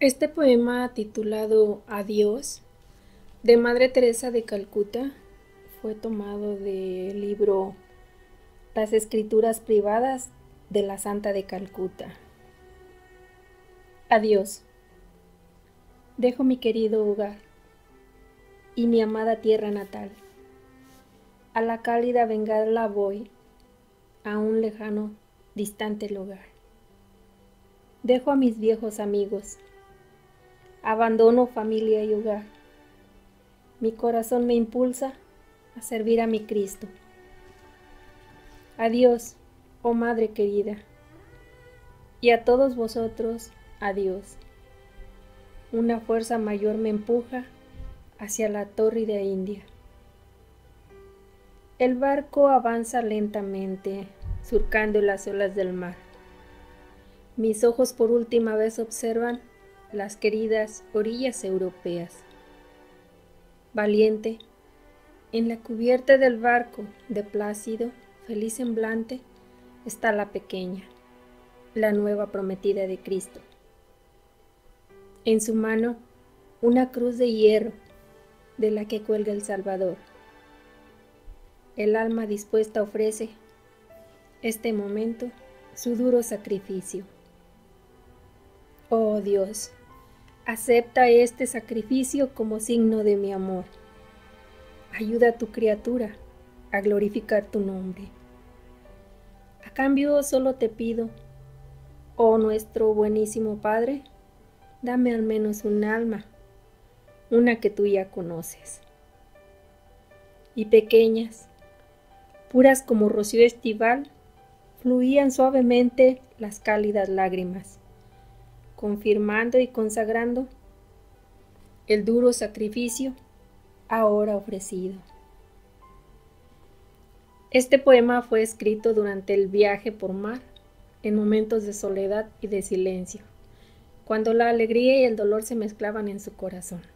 Este poema titulado Adiós, de Madre Teresa de Calcuta, fue tomado del libro Las Escrituras Privadas de la Santa de Calcuta. Adiós. Dejo mi querido hogar y mi amada tierra natal. A la cálida bengala voy, a un lejano, distante lugar. Dejo a mis viejos amigos. Abandono familia y hogar. Mi corazón me impulsa a servir a mi Cristo. Adiós, oh Madre querida, y a todos vosotros, adiós. Una fuerza mayor me empuja hacia la tórrida India. El barco avanza lentamente, surcando las olas del mar. Mis ojos por última vez observan las queridas orillas europeas. Valiente, en la cubierta del barco, de plácido, feliz semblante, está la pequeña, la nueva prometida de Cristo. En su mano, una cruz de hierro, de la que cuelga el Salvador. El alma dispuesta ofrece, este momento, su duro sacrificio. Oh Dios, acepta este sacrificio como signo de mi amor. Ayuda a tu criatura a glorificar tu nombre. A cambio solo te pido, oh nuestro buenísimo Padre, dame al menos un alma, una que tú ya conoces. Y pequeñas, puras como rocío estival, fluían suavemente las cálidas lágrimas, confirmando y consagrando el duro sacrificio ahora ofrecido. Este poema fue escrito durante el viaje por mar, en momentos de soledad y de silencio, cuando la alegría y el dolor se mezclaban en su corazón.